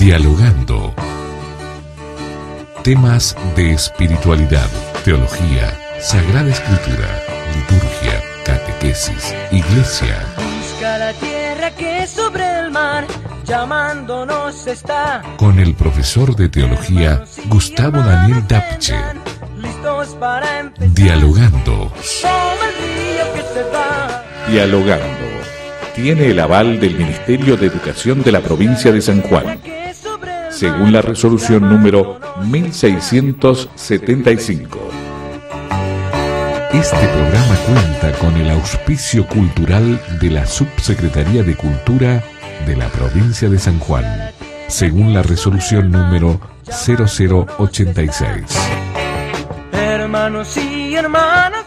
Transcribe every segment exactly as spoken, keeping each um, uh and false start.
Dialogando. Temas de espiritualidad, teología, Sagrada Escritura, liturgia, catequesis, iglesia. Busca la tierra que sobre el mar llamándonos está. Con el profesor de teología Gustavo Daniel Dapche. Dialogando. Dialogando. Tiene el aval del Ministerio de Educación de la provincia de San Juan, según la resolución número mil seiscientos setenta y cinco. Este programa cuenta con el auspicio cultural de la Subsecretaría de Cultura de la provincia de San Juan, según la resolución número cero cero ochenta y seis. Hermanos y hermanas.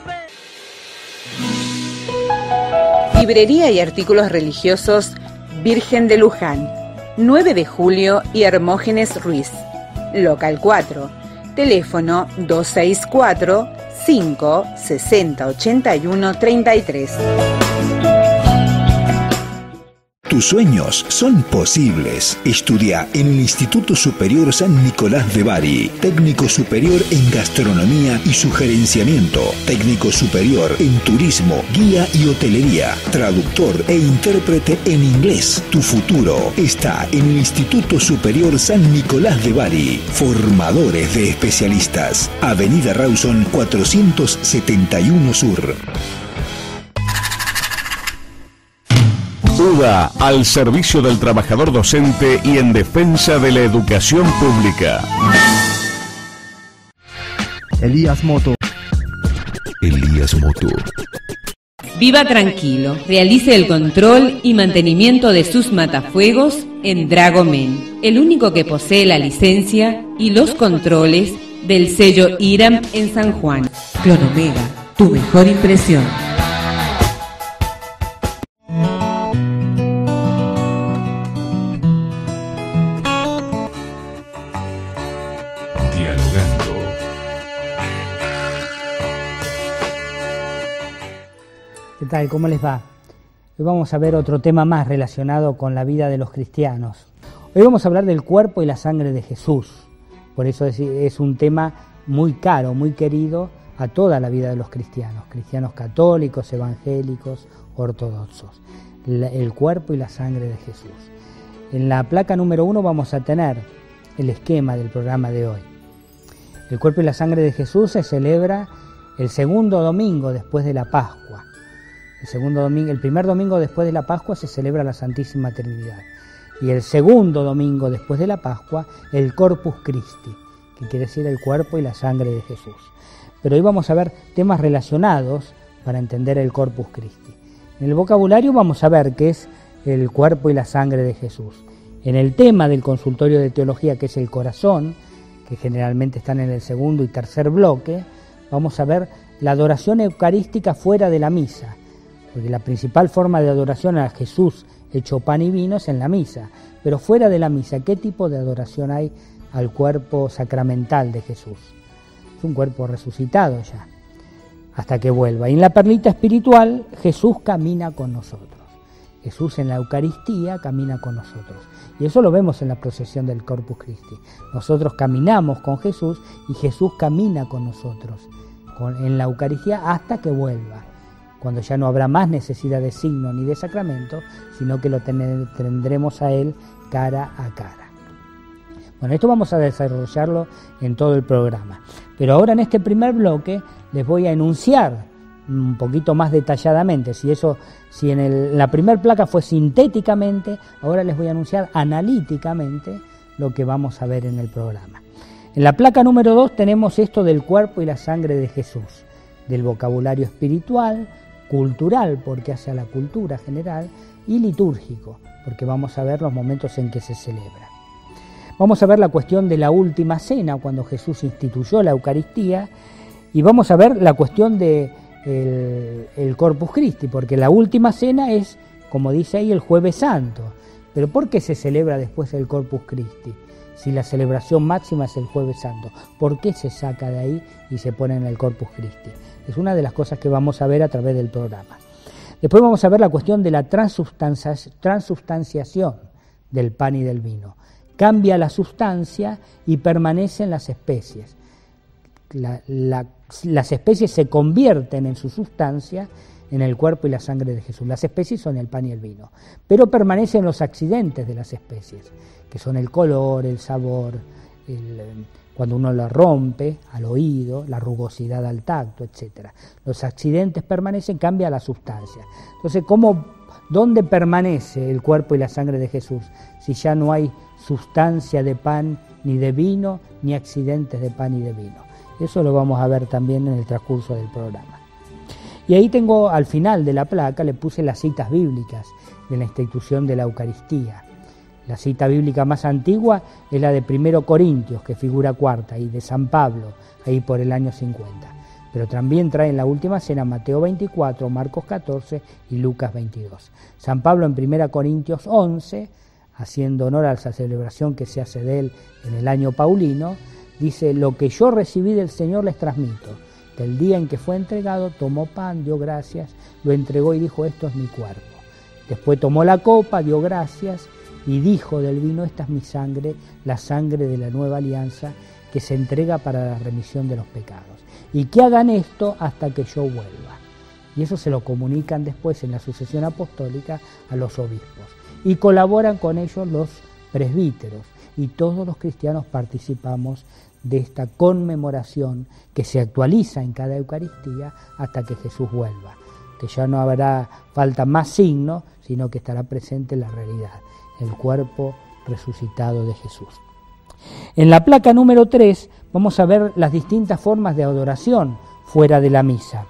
Librería y artículos religiosos Virgen de Luján, nueve de julio y Hermógenes Ruiz. Local cuatro. Teléfono dos seis cuatro, cinco, sesenta, ochenta y uno, treinta y tres. Tus sueños son posibles. Estudia en el Instituto Superior San Nicolás de Bari. Técnico superior en gastronomía y sugerenciamiento. Técnico superior en turismo, guía y hotelería. Traductor e intérprete en inglés. Tu futuro está en el Instituto Superior San Nicolás de Bari. Formadores de especialistas. Avenida Rawson cuatrocientos setenta y uno Sur. U D A al servicio del trabajador docente y en defensa de la educación pública. Elías Moto. Elías Moto. Viva tranquilo, realice el control y mantenimiento de sus matafuegos en Dragomen, el único que posee la licencia y los controles del sello IRAM en San Juan. Clonomega, tu mejor impresión. ¿Qué tal? ¿Cómo les va? Hoy vamos a ver otro tema más relacionado con la vida de los cristianos. Hoy vamos a hablar del cuerpo y la sangre de Jesús. Por eso es, es un tema muy caro, muy querido a toda la vida de los cristianos. Cristianos católicos, evangélicos, ortodoxos. El cuerpo y la sangre de Jesús. En la placa número uno vamos a tener el esquema del programa de hoy. El cuerpo y la sangre de Jesús se celebra el segundo domingo después de la Pascua. El, segundo domingo, el primer domingo después de la Pascua se celebra la Santísima Trinidad. Y el segundo domingo después de la Pascua, el Corpus Christi, que quiere decir el cuerpo y la sangre de Jesús. Pero hoy vamos a ver temas relacionados para entender el Corpus Christi. En el vocabulario vamos a ver qué es el cuerpo y la sangre de Jesús. En el tema del consultorio de teología, que es el corazón, que generalmente están en el segundo y tercer bloque, vamos a ver la adoración eucarística fuera de la misa, porque la principal forma de adoración a Jesús hecho pan y vino es en la misa, pero fuera de la misa, ¿qué tipo de adoración hay al cuerpo sacramental de Jesús? Es un cuerpo resucitado ya, hasta que vuelva. Y en la perlita espiritual, Jesús camina con nosotros. Jesús en la Eucaristía camina con nosotros. Y eso lo vemos en la procesión del Corpus Christi. Nosotros caminamos con Jesús y Jesús camina con nosotros con, en la Eucaristía hasta que vuelva, cuando ya no habrá más necesidad de signo ni de sacramento, sino que lo ten, tendremos a Él cara a cara. Bueno, esto vamos a desarrollarlo en todo el programa. Pero ahora en este primer bloque les voy a enunciar un poquito más detalladamente, si eso, si en el, la primera placa fue sintéticamente, ahora les voy a anunciar analíticamente lo que vamos a ver en el programa. En la placa número dos tenemos esto del cuerpo y la sangre de Jesús, del vocabulario espiritual, cultural, porque hace a la cultura general, y litúrgico, porque vamos a ver los momentos en que se celebra. Vamos a ver la cuestión de la última cena, cuando Jesús instituyó la Eucaristía, y vamos a ver la cuestión de El, el Corpus Christi, porque la última cena es, como dice ahí, el Jueves Santo. Pero ¿por qué se celebra después el Corpus Christi? Si la celebración máxima es el Jueves Santo, ¿por qué se saca de ahí y se pone en el Corpus Christi? Es una de las cosas que vamos a ver a través del programa. Después vamos a ver la cuestión de la transubstancia, transubstanciación del pan y del vino. cambia la sustancia y permanecen las especies. La, la, las especies se convierten en su sustancia en el cuerpo y la sangre de Jesús. Las especies son el pan y el vino, pero permanecen los accidentes de las especies, que son el color, el sabor, el, cuando uno lo rompe al oído, la rugosidad al tacto, etcétera. Los accidentes permanecen, cambia la sustancia. Entonces, ¿cómo, dónde permanece el cuerpo y la sangre de Jesús si ya no hay sustancia de pan ni de vino, ni accidentes de pan y de vino? Eso lo vamos a ver también en el transcurso del programa. Y ahí tengo, al final de la placa, le puse las citas bíblicas de la institución de la Eucaristía. La cita bíblica más antigua es la de Primero Corintios, que figura cuarta, y de San Pablo, ahí por el año cincuenta. Pero también trae en la última cena Mateo veinticuatro, Marcos catorce y Lucas veintidós. San Pablo en Primero Corintios once, haciendo honor a esa celebración que se hace de él en el año paulino, dice: lo que yo recibí del Señor les transmito, que el día en que fue entregado tomó pan, dio gracias, lo entregó y dijo: esto es mi cuerpo. Después tomó la copa, dio gracias y dijo del vino: esta es mi sangre, la sangre de la nueva alianza, que se entrega para la remisión de los pecados. Y que hagan esto hasta que yo vuelva. Y eso se lo comunican después en la sucesión apostólica a los obispos. Y colaboran con ellos los presbíteros. Y todos los cristianos participamos de esta conmemoración que se actualiza en cada Eucaristía hasta que Jesús vuelva. Que ya no habrá falta más signo, sino que estará presente la realidad, el cuerpo resucitado de Jesús. En la placa número tres vamos a ver las distintas formas de adoración fuera de la misa.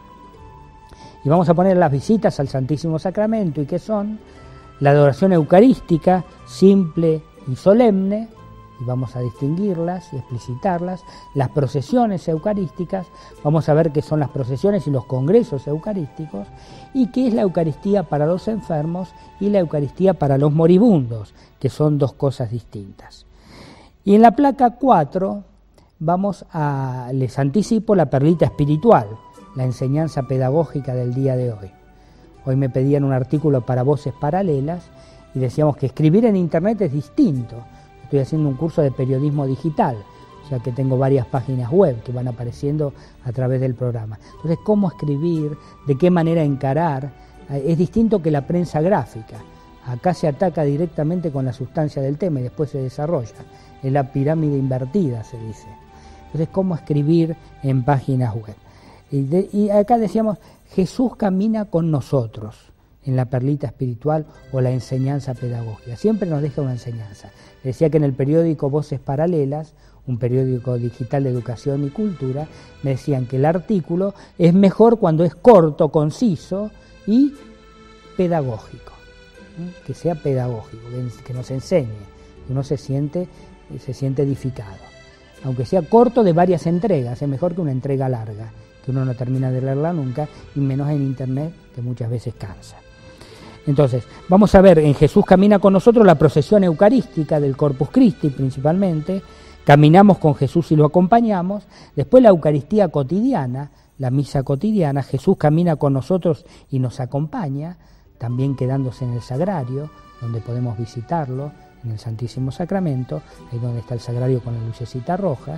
Y vamos a poner las visitas al Santísimo Sacramento, y que son la adoración eucarística, simple y solemne, y vamos a distinguirlas y explicitarlas. Las procesiones eucarísticas, vamos a ver qué son las procesiones y los congresos eucarísticos, y qué es la Eucaristía para los enfermos y la Eucaristía para los moribundos, que son dos cosas distintas. Y en la placa cuatro vamos a, les anticipo la perlita espiritual, la enseñanza pedagógica del día de hoy. Hoy me pedían un artículo para Voces Paralelas y decíamos que escribir en internet es distinto. Estoy haciendo un curso de periodismo digital, o sea que tengo varias páginas web que van apareciendo a través del programa. Entonces, ¿cómo escribir? ¿De qué manera encarar? Es distinto que la prensa gráfica. Acá se ataca directamente con la sustancia del tema y después se desarrolla. Es la pirámide invertida, se dice. Entonces, ¿cómo escribir en páginas web? Y, de, y acá decíamos, Jesús camina con nosotros en la perlita espiritual o la enseñanza pedagógica. Siempre nos deja una enseñanza. Decía que en el periódico Voces Paralelas, un periódico digital de educación y cultura, me decían que el artículo es mejor cuando es corto, conciso y pedagógico. Que sea pedagógico, que nos enseñe, que uno se siente, se siente edificado. Aunque sea corto, de varias entregas, es mejor que una entrega larga, que uno no termina de leerla nunca, y menos en internet, que muchas veces cansa. Entonces, vamos a ver, en Jesús camina con nosotros la procesión eucarística del Corpus Christi principalmente, caminamos con Jesús y lo acompañamos, después la Eucaristía cotidiana, la misa cotidiana, Jesús camina con nosotros y nos acompaña, también quedándose en el sagrario, donde podemos visitarlo, en el Santísimo Sacramento, ahí donde está el sagrario con la lucecita roja,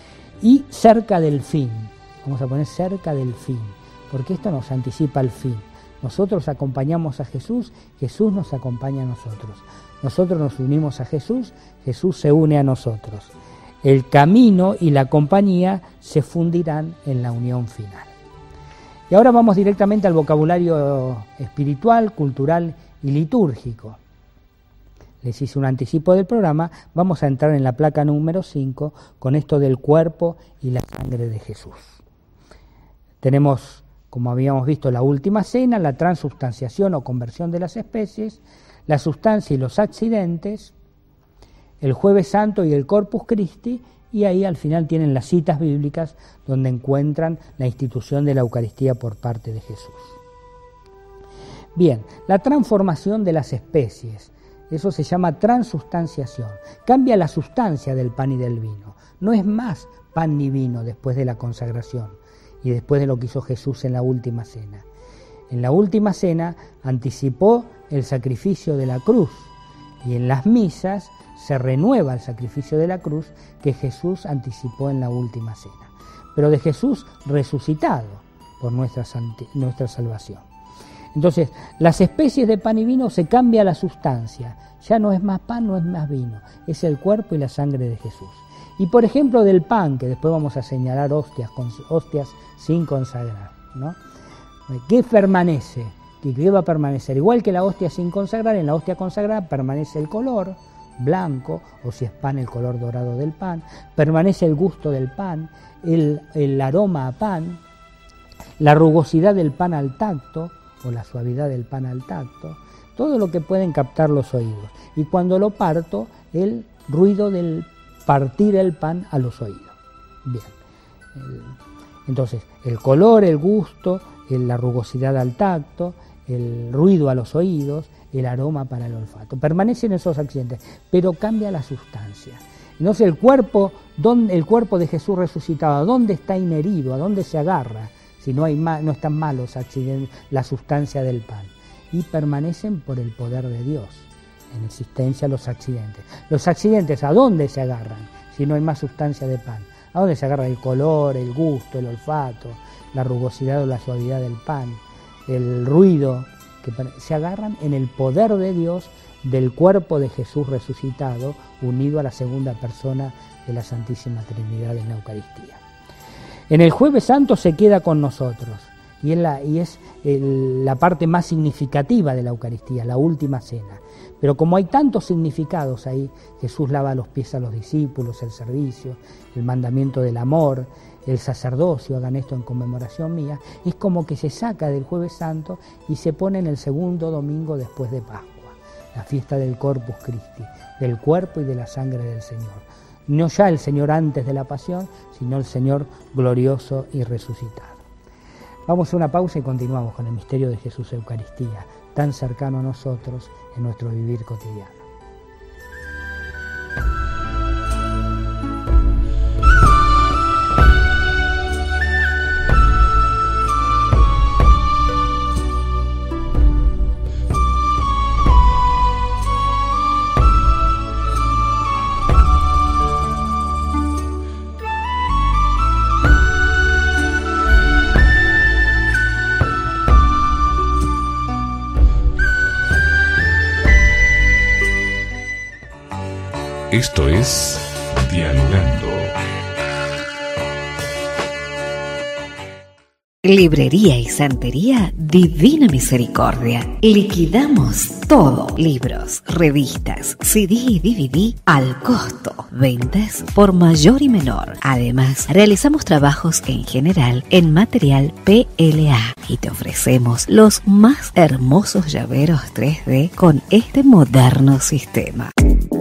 y cerca del fin, vamos a poner cerca del fin, porque esto nos anticipa el fin. Nosotros acompañamos a Jesús, Jesús nos acompaña a nosotros. Nosotros nos unimos a Jesús, Jesús se une a nosotros. El camino y la compañía se fundirán en la unión final. Y ahora vamos directamente al vocabulario espiritual, cultural y litúrgico. Les hice un anticipo del programa, vamos a entrar en la placa número cinco con esto del cuerpo y la sangre de Jesús. Tenemos, como habíamos visto, la última cena, la transubstanciación o conversión de las especies, la sustancia y los accidentes, el Jueves Santo y el Corpus Christi, y ahí al final tienen las citas bíblicas donde encuentran la institución de la Eucaristía por parte de Jesús. Bien, la transformación de las especies, eso se llama transubstanciación. Cambia la sustancia del pan y del vino. No es más pan ni vino después de la consagración y después de lo que hizo Jesús en la última cena. En la última cena anticipó el sacrificio de la cruz, Y en las misas se renueva el sacrificio de la cruz que Jesús anticipó en la última cena, pero de Jesús resucitado por nuestra, nuestra salvación. Entonces, las especies de pan y vino se cambia la sustancia, ya no es más pan, no es más vino, es el cuerpo y la sangre de Jesús. Y por ejemplo del pan, que después vamos a señalar hostias, hostias sin consagrar, ¿no? ¿Qué permanece? ¿Qué va a permanecer? Igual que la hostia sin consagrar, en la hostia consagrada permanece el color blanco, o si es pan, el color dorado del pan, permanece el gusto del pan, el, el aroma a pan, la rugosidad del pan al tacto, o la suavidad del pan al tacto, todo lo que pueden captar los oídos. Y cuando lo parto, el ruido del partir el pan a los oídos. Bien. El, entonces, el color, el gusto, el, la rugosidad al tacto, el ruido a los oídos, el aroma para el olfato. Permanecen esos accidentes, pero cambia la sustancia. Entonces, el cuerpo, ¿dónde, el cuerpo de Jesús resucitado, ¿a dónde está inherido? ¿A dónde se agarra? Si no, hay ma, no están malos accidentes, la sustancia del pan. Y permanecen por el poder de Dios. En existencia los accidentes. Los accidentes, ¿a dónde se agarran? Si no hay más sustancia de pan. ¿A dónde se agarra el color, el gusto, el olfato, la rugosidad o la suavidad del pan, el ruido? Que se agarran en el poder de Dios del cuerpo de Jesús resucitado, unido a la segunda persona de la Santísima Trinidad en la Eucaristía. En el Jueves Santo se queda con nosotros, y es la, y es el, la parte más significativa de la Eucaristía, la última cena. Pero como hay tantos significados ahí, Jesús lava los pies a los discípulos, el servicio, el mandamiento del amor, el sacerdocio, hagan esto en conmemoración mía, es como que se saca del Jueves Santo y se pone en el segundo domingo después de Pascua, la fiesta del Corpus Christi, del cuerpo y de la sangre del Señor. No ya el Señor antes de la pasión, sino el Señor glorioso y resucitado. Vamos a una pausa y continuamos con el misterio de Jesús Eucaristía, tan cercano a nosotros en nuestro vivir cotidiano. Esto es Dialogando. Librería y Santería Divina Misericordia. Liquidamos todo. Libros, revistas, C D y D V D al costo. Ventas por mayor y menor. Además, realizamos trabajos en general en material P L A y te ofrecemos los más hermosos llaveros tres D con este moderno sistema.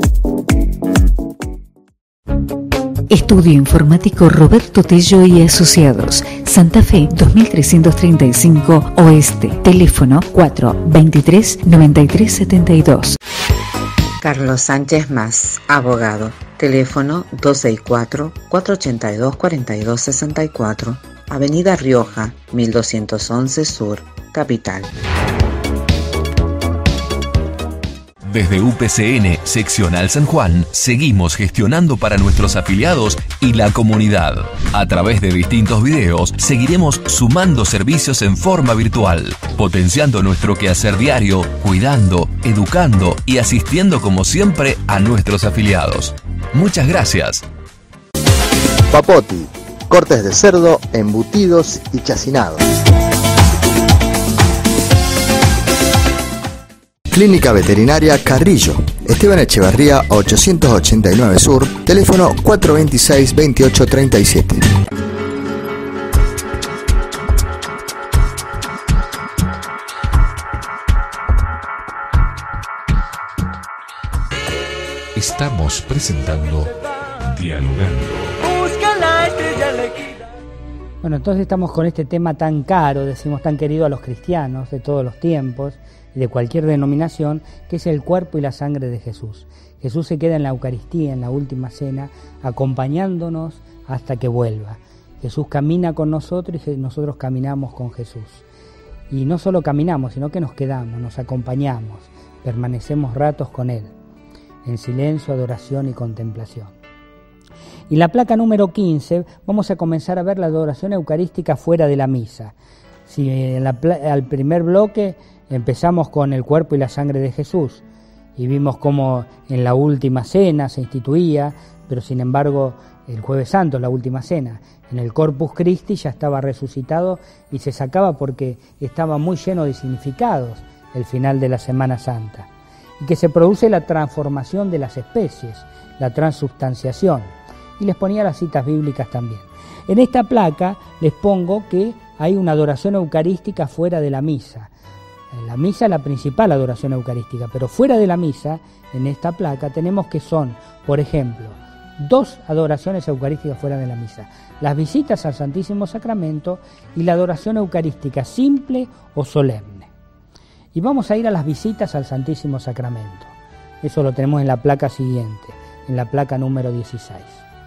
Estudio Informático Roberto Tello y Asociados, Santa Fe dos mil trescientos treinta y cinco Oeste, teléfono cuatro veintitrés noventa y tres setenta y dos. Carlos Sánchez Más, abogado, teléfono dos seis cuatro, cuatro ochenta y dos, cuarenta y dos sesenta y cuatro, Avenida Rioja, mil doscientos once Sur, Capital. Desde U P C N, Seccional San Juan, seguimos gestionando para nuestros afiliados y la comunidad. A través de distintos videos, seguiremos sumando servicios en forma virtual, potenciando nuestro quehacer diario, cuidando, educando y asistiendo como siempre a nuestros afiliados. Muchas gracias. Papoti, cortes de cerdo, embutidos y chacinados. Clínica Veterinaria Carrillo, Esteban Echevarría ochocientos ochenta y nueve Sur, teléfono cuatro veintiséis, veintiocho treinta y siete. Estamos presentando Dialogando. Bueno, entonces estamos con este tema tan caro, decimos tan querido a los cristianos de todos los tiempos y de cualquier denominación, que es el cuerpo y la sangre de Jesús. Jesús se queda en la Eucaristía, en la última cena, acompañándonos hasta que vuelva. Jesús camina con nosotros y nosotros caminamos con Jesús. Y no solo caminamos, sino que nos quedamos, nos acompañamos, permanecemos ratos con Él. en silencio, adoración y contemplación. Y en la placa número quince vamos a comenzar a ver la adoración eucarística fuera de la misa. Si en la, al primer bloque empezamos con el cuerpo y la sangre de Jesús y vimos cómo en la última cena se instituía, pero sin embargo el Jueves Santo, la última cena, en el Corpus Christi ya estaba resucitado y se sacaba porque estaba muy lleno de significados el final de la Semana Santa. Y que se produce la transformación de las especies, la transubstanciación. Y les ponía las citas bíblicas también. En esta placa les pongo que hay una adoración eucarística fuera de la misa. En la misa es la principal adoración eucarística, pero fuera de la misa, en esta placa, tenemos que son, por ejemplo, dos adoraciones eucarísticas fuera de la misa. Las visitas al Santísimo Sacramento y la adoración eucarística simple o solemne. Y vamos a ir a las visitas al Santísimo Sacramento. Eso lo tenemos en la placa siguiente, en la placa número dieciséis.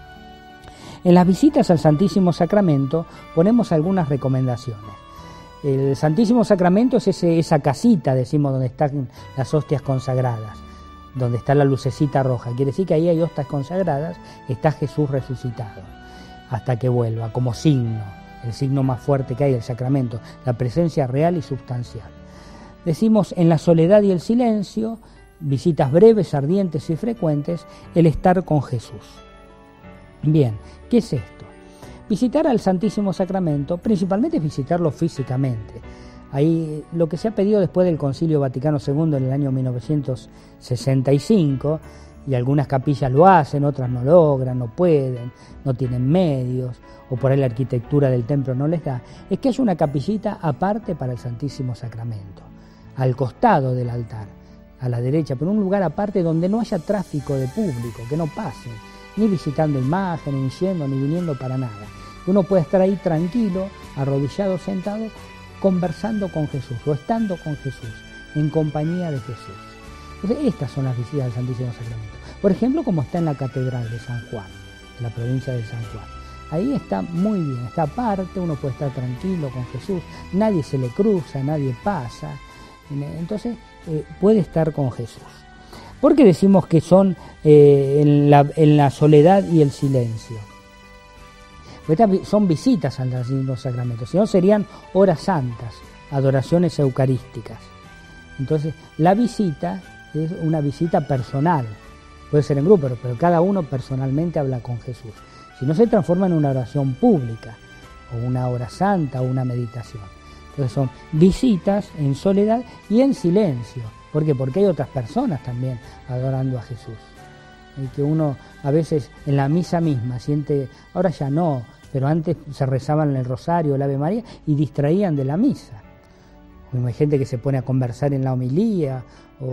En las visitas al Santísimo Sacramento ponemos algunas recomendaciones. El Santísimo Sacramento es ese, esa casita, decimos, donde están las hostias consagradas, donde está la lucecita roja. Quiere decir que ahí hay hostias consagradas, está Jesús resucitado, hasta que vuelva, como signo, el signo más fuerte que hay, el sacramento, la presencia real y sustancial. Decimos en la soledad y el silencio, visitas breves, ardientes y frecuentes, el estar con Jesús. Bien, ¿qué es esto? Visitar al Santísimo Sacramento, principalmente es visitarlo físicamente. Ahí lo que se ha pedido después del Concilio Vaticano segundo en el año mil novecientos sesenta y cinco, y algunas capillas lo hacen, otras no logran, no pueden, no tienen medios, o por ahí la arquitectura del templo no les da, es que haya una capillita aparte para el Santísimo Sacramento, al costado del altar, a la derecha, pero un lugar aparte donde no haya tráfico de público, que no pasen, ni visitando imágenes, ni yendo, ni viniendo para nada. Uno puede estar ahí tranquilo, arrodillado, sentado, conversando con Jesús, o estando con Jesús, en compañía de Jesús. Entonces, estas son las visitas al Santísimo Sacramento. Por ejemplo, como está en la Catedral de San Juan, en la provincia de San Juan. Ahí está muy bien, está aparte, uno puede estar tranquilo con Jesús, nadie se le cruza, nadie pasa. Entonces, eh, puede estar con Jesús. ¿Por qué decimos que son eh, en, la, en la soledad y el silencio? Porque son visitas al Santísimo Sacramento, si no serían horas santas, adoraciones eucarísticas. Entonces, la visita es una visita personal, puede ser en grupo, pero, pero cada uno personalmente habla con Jesús. Si no, se transforma en una oración pública, o una hora santa, o una meditación. Entonces son visitas en soledad y en silencio. ¿Por qué? Porque hay otras personas también adorando a Jesús. Y que uno a veces en la misa misma siente, ahora ya no, pero antes se rezaban el rosario, el Ave María, y distraían de la misa. Hay gente que se pone a conversar en la homilía,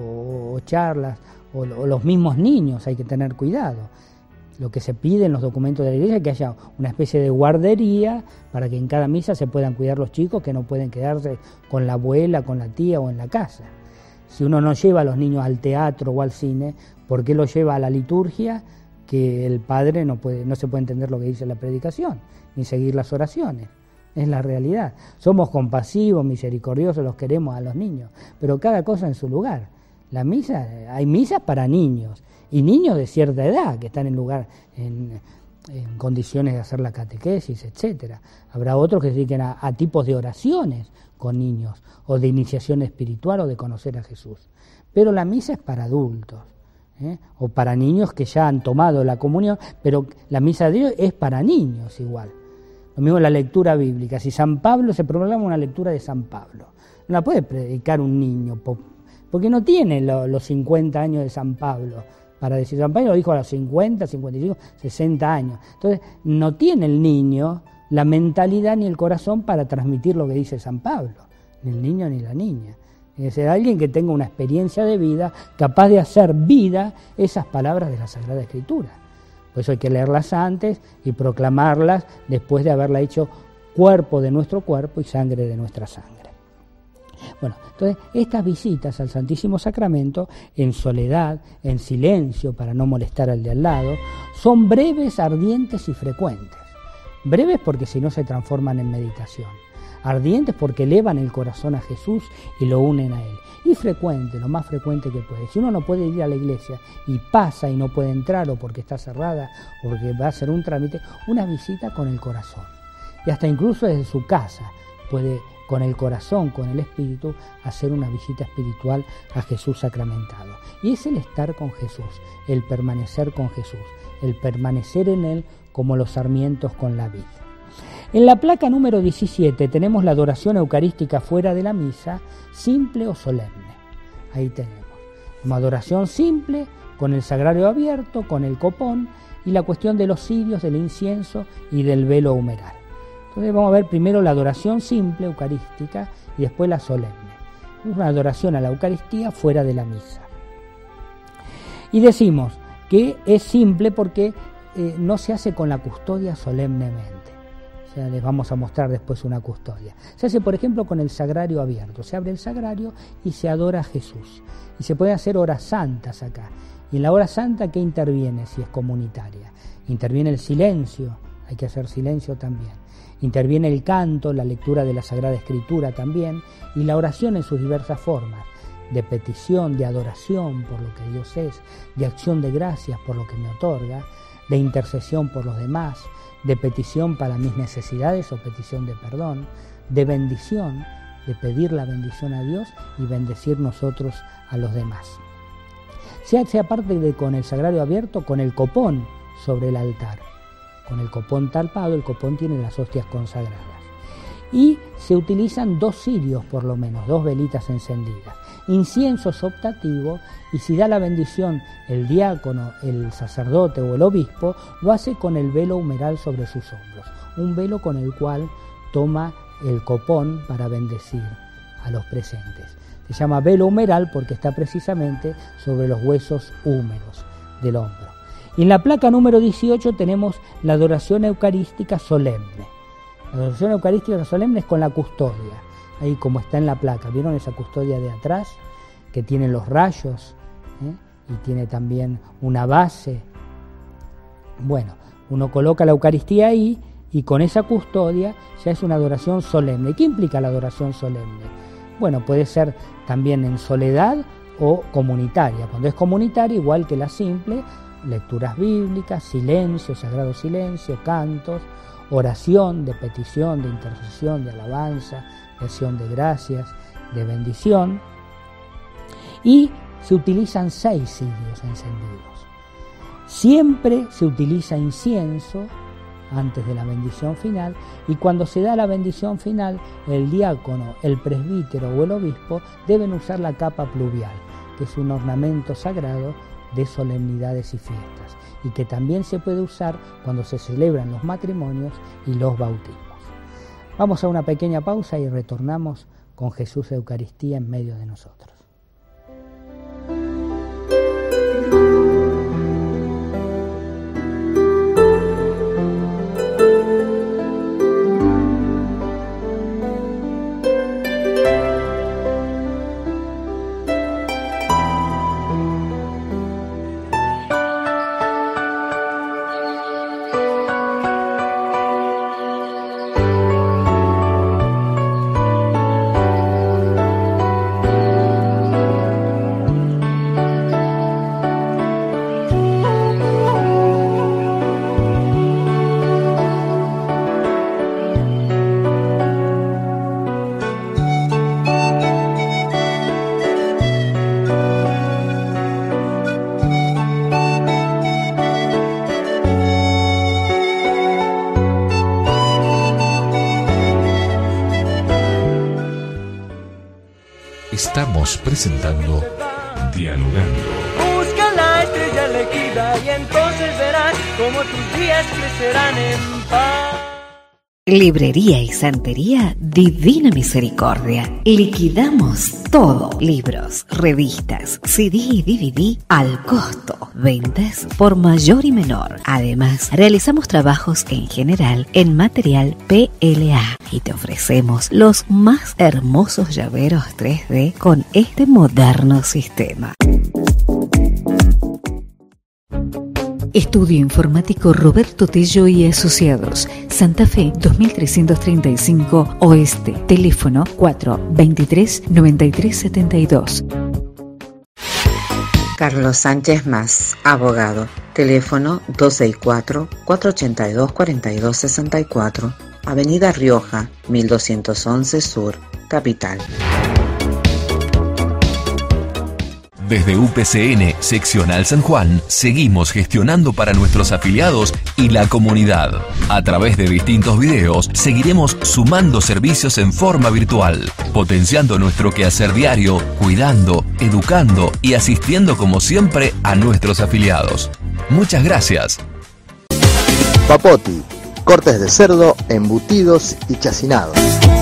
o, o charlas, o, o los mismos niños, hay que tener cuidado. Lo que se pide en los documentos de la iglesia es que haya una especie de guardería para que en cada misa se puedan cuidar los chicos que no pueden quedarse con la abuela, con la tía o en la casa. Si uno no lleva a los niños al teatro o al cine, ¿por qué los lleva a la liturgia? Que el padre no puede, no se puede entender lo que dice la predicación, ni seguir las oraciones. Es la realidad. Somos compasivos, misericordiosos, los queremos a los niños, pero cada cosa en su lugar. La misa, hay misas para niños, y niños de cierta edad, que están en lugar, en, en condiciones de hacer la catequesis, etcétera. Habrá otros que se dediquen a, a tipos de oraciones con niños, o de iniciación espiritual, o de conocer a Jesús. Pero la misa es para adultos, ¿eh? o para niños que ya han tomado la comunión, pero la misa de Dios es para niños igual. Lo mismo la lectura bíblica. Si San Pablo se proclama una lectura de San Pablo, no la puede predicar un niño, porque no tiene lo, los cincuenta años de San Pablo para decir. San Pablo lo dijo a los cincuenta, cincuenta y cinco, sesenta años. Entonces, no tiene el niño la mentalidad ni el corazón para transmitir lo que dice San Pablo, ni el niño ni la niña. Tiene que ser alguien que tenga una experiencia de vida, capaz de hacer vida esas palabras de la Sagrada Escritura. Por eso hay que leerlas antes y proclamarlas después de haberla hecho cuerpo de nuestro cuerpo y sangre de nuestra sangre. Bueno, entonces estas visitas al Santísimo Sacramento, en soledad, en silencio, para no molestar al de al lado, son breves, ardientes y frecuentes. Breves porque si no se transforman en meditación. ardientes porque elevan el corazón a Jesús y lo unen a Él. Y frecuente, lo más frecuente que puede. Si uno no puede ir a la iglesia y pasa y no puede entrar o porque está cerrada o porque va a hacer un trámite, una visita con el corazón. Y hasta incluso desde su casa puede con el corazón, con el espíritu, hacer una visita espiritual a Jesús sacramentado. Y es el estar con Jesús, el permanecer con Jesús, el permanecer en Él como los sarmientos con la vid. En la placa número diecisiete tenemos la adoración eucarística fuera de la misa, simple o solemne. Ahí tenemos una adoración simple, con el sagrario abierto, con el copón, y la cuestión de los cirios, del incienso y del velo humeral. Entonces vamos a ver primero la adoración simple, eucarística, y después la solemne. Una adoración a la Eucaristía fuera de la misa. Y decimos que es simple porque eh, no se hace con la custodia solemnemente. Ya les vamos a mostrar después una custodia. Se hace, por ejemplo, con el sagrario abierto. Se abre el sagrario y se adora a Jesús. Y se pueden hacer horas santas acá. Y en la hora santa, ¿qué interviene si es comunitaria? Interviene el silencio, hay que hacer silencio también. Interviene el canto, la lectura de la Sagrada Escritura también, y la oración en sus diversas formas, de petición, de adoración por lo que Dios es, de acción de gracias por lo que me otorga, de intercesión por los demás, de petición para mis necesidades o petición de perdón, de bendición, de pedir la bendición a Dios y bendecir nosotros a los demás. Se hace aparte de con el sagrario abierto, con el copón sobre el altar. Con el copón talpado, el copón tiene las hostias consagradas. Y se utilizan dos cirios por lo menos, dos velitas encendidas. Incienso optativo, y si da la bendición el diácono, el sacerdote o el obispo, lo hace con el velo humeral sobre sus hombros. Un velo con el cual toma el copón para bendecir a los presentes. Se llama velo humeral porque está precisamente sobre los huesos húmeros del hombro. Y en la placa número dieciocho tenemos la adoración eucarística solemne. La adoración eucarística solemne es con la custodia, ahí como está en la placa. ¿Vieron esa custodia de atrás? Que tiene los rayos, ¿eh? Y tiene también una base. Bueno, uno coloca la Eucaristía ahí y con esa custodia ya es una adoración solemne. ¿Qué implica la adoración solemne? Bueno, puede ser también en soledad o comunitaria. Cuando es comunitaria, igual que la simple, lecturas bíblicas, silencio, sagrado silencio, cantos, oración de petición, de intercesión, de alabanza, de acción de gracias, de bendición. Y se utilizan seis cirios encendidos. Siempre se utiliza incienso antes de la bendición final, y cuando se da la bendición final, el diácono, el presbítero o el obispo deben usar la capa pluvial, que es un ornamento sagrado de solemnidades y fiestas, y que también se puede usar cuando se celebran los matrimonios y los bautismos. Vamos a una pequeña pausa y retornamos con Jesús Eucaristía en medio de nosotros. Estamos presentando Dialogando. Busca la estrella elegida y entonces verás cómo tus días crecerán en paz. Librería y Santería Divina Misericordia. Liquidamos todo. Libros, revistas, C D y D V D al costo. Ventas por mayor y menor. Además, realizamos trabajos en general en material P L A y te ofrecemos los más hermosos llaveros tres D con este moderno sistema. Estudio Informático Roberto Tello y Asociados, Santa Fe dos mil trescientos treinta y cinco Oeste, teléfono cuatro veintitrés noventa y tres setenta y dos. Carlos Sánchez Más, abogado, teléfono dos seis cuatro, cuatro ochenta y dos, cuarenta y dos sesenta y cuatro, Avenida Rioja, mil doscientos once Sur, Capital. Desde U P C N Seccional San Juan, seguimos gestionando para nuestros afiliados y la comunidad. A través de distintos videos, seguiremos sumando servicios en forma virtual, potenciando nuestro quehacer diario, cuidando, educando y asistiendo como siempre a nuestros afiliados. Muchas gracias. Papoti, cortes de cerdo, embutidos y chacinados.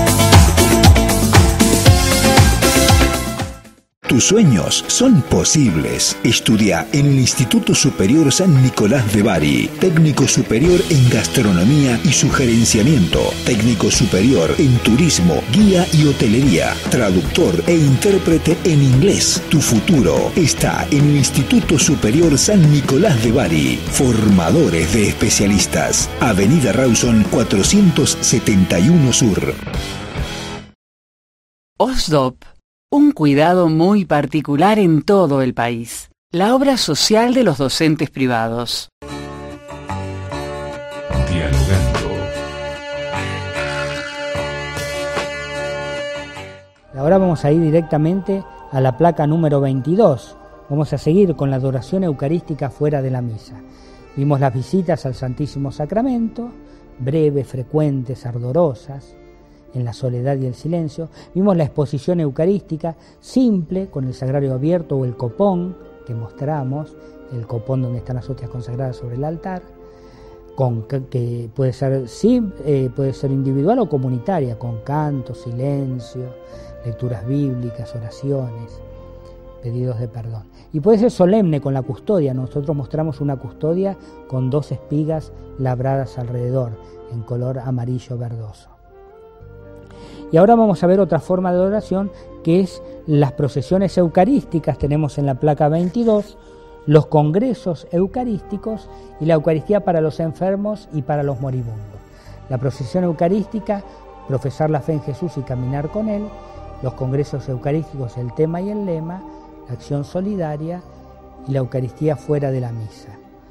Tus sueños son posibles. Estudia en el Instituto Superior San Nicolás de Bari. Técnico superior en gastronomía y sugerenciamiento. Técnico superior en turismo, guía y hotelería. Traductor e intérprete en inglés. Tu futuro está en el Instituto Superior San Nicolás de Bari. Formadores de especialistas. Avenida Rawson cuatrocientos setenta y uno Sur. OSDOP. Un cuidado muy particular en todo el país. La obra social de los docentes privados. Dialogando. Ahora vamos a ir directamente a la placa número veintidós. Vamos a seguir con la adoración eucarística fuera de la misa. Vimos las visitas al Santísimo Sacramento, breves, frecuentes, ardorosas, en la soledad y el silencio. Vimos la exposición eucarística simple, con el sagrario abierto o el copón que mostramos, el copón donde están las hostias consagradas sobre el altar, con, que puede ser, sí, eh, puede ser individual o comunitaria, con canto, silencio, lecturas bíblicas, oraciones, pedidos de perdón. Y puede ser solemne con la custodia. Nosotros mostramos una custodia con dos espigas labradas alrededor, en color amarillo verdoso. Y ahora vamos a ver otra forma de adoración, que es las procesiones eucarísticas. Tenemos en la placa veintidós los congresos eucarísticos y la Eucaristía para los enfermos y para los moribundos. La procesión eucarística, profesar la fe en Jesús y caminar con Él. Los congresos eucarísticos, el tema y el lema, la acción solidaria y la Eucaristía fuera de la misa.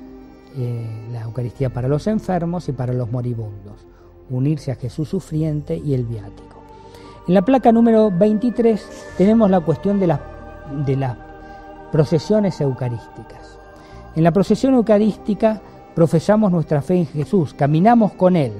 Eh, la Eucaristía para los enfermos y para los moribundos. Unirse a Jesús sufriente y el viático. En la placa número veintitrés tenemos la cuestión de las, de las procesiones eucarísticas. En la procesión eucarística profesamos nuestra fe en Jesús, caminamos con Él,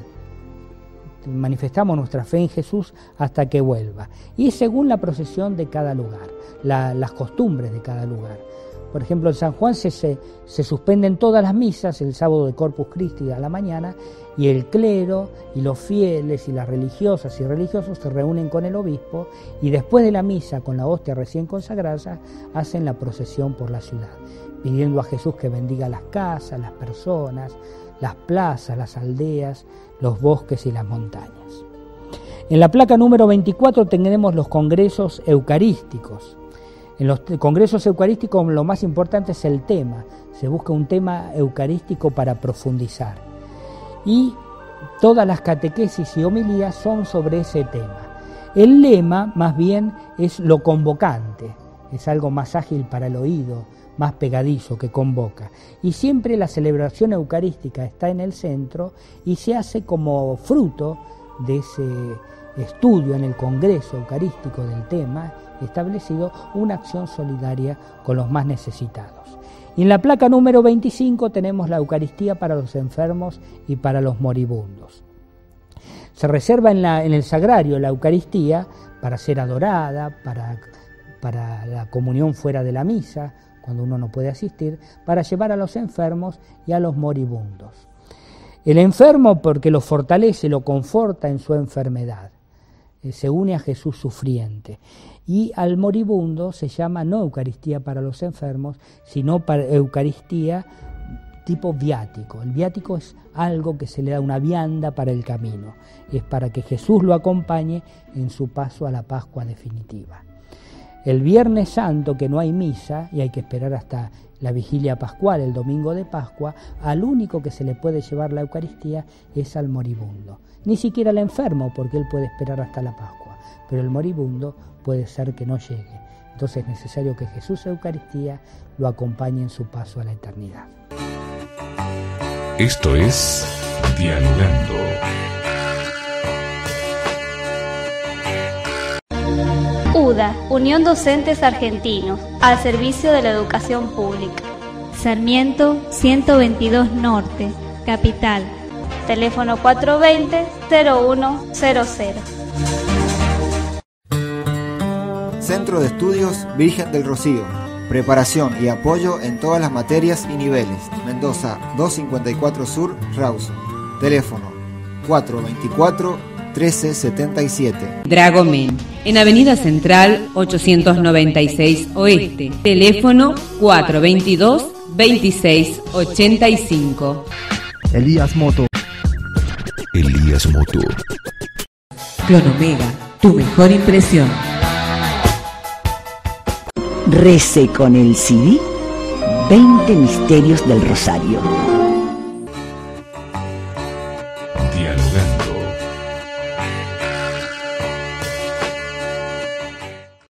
manifestamos nuestra fe en Jesús hasta que vuelva. Y es según la procesión de cada lugar, la, las costumbres de cada lugar. Por ejemplo, en San Juan se, se, se suspenden todas las misas el sábado de Corpus Christi a la mañana, y el clero y los fieles y las religiosas y religiosos se reúnen con el obispo y después de la misa, con la hostia recién consagrada, hacen la procesión por la ciudad, pidiendo a Jesús que bendiga las casas, las personas, las plazas, las aldeas, los bosques y las montañas. En la placa número veinticuatro tenemos los congresos eucarísticos. En los congresos eucarísticos lo más importante es el tema. Se busca un tema eucarístico para profundizar. Y todas las catequesis y homilías son sobre ese tema. El lema, más bien, es lo convocante. Es algo más ágil para el oído, más pegadizo, que convoca. Y siempre la celebración eucarística está en el centro y se hace como fruto de ese estudio en el Congreso Eucarístico del tema establecido, una acción solidaria con los más necesitados. Y en la placa número veinticinco tenemos la Eucaristía para los enfermos y para los moribundos. Se reserva en, la, en el sagrario la Eucaristía para ser adorada, para, para la comunión fuera de la misa, cuando uno no puede asistir, para llevar a los enfermos y a los moribundos. El enfermo porque lo fortalece, lo conforta en su enfermedad, eh, se une a Jesús sufriente. Y al moribundo se llama no Eucaristía para los enfermos, sino para Eucaristía tipo viático. El viático es algo que se le da una vianda para el camino, es para que Jesús lo acompañe en su paso a la Pascua definitiva. El Viernes Santo, que no hay misa y hay que esperar hasta la vigilia pascual, el domingo de Pascua, al único que se le puede llevar la Eucaristía es al moribundo. Ni siquiera al enfermo, porque él puede esperar hasta la Pascua, pero el moribundo puede ser que no llegue. Entonces es necesario que Jesús Eucaristía lo acompañe en su paso a la eternidad. Esto es Dialogando. U D A, Unión Docentes Argentinos, al servicio de la educación pública. Sarmiento ciento veintidós Norte, Capital. Teléfono cuatro dos cero, cero uno cero cero. Centro de Estudios Virgen del Rocío. Preparación y apoyo en todas las materias y niveles. Mendoza doscientos cincuenta y cuatro Sur, Rawson. Teléfono cuatro dos cuatro, uno tres siete siete. Dragomen, en Avenida Central ochocientos noventa y seis Oeste. Teléfono cuatro dos dos, veintiséis ochenta y cinco. Elías Moto. Elías Moto. Clonomega, tu mejor impresión. Rece con el C D veinte Misterios del Rosario. Dialogando.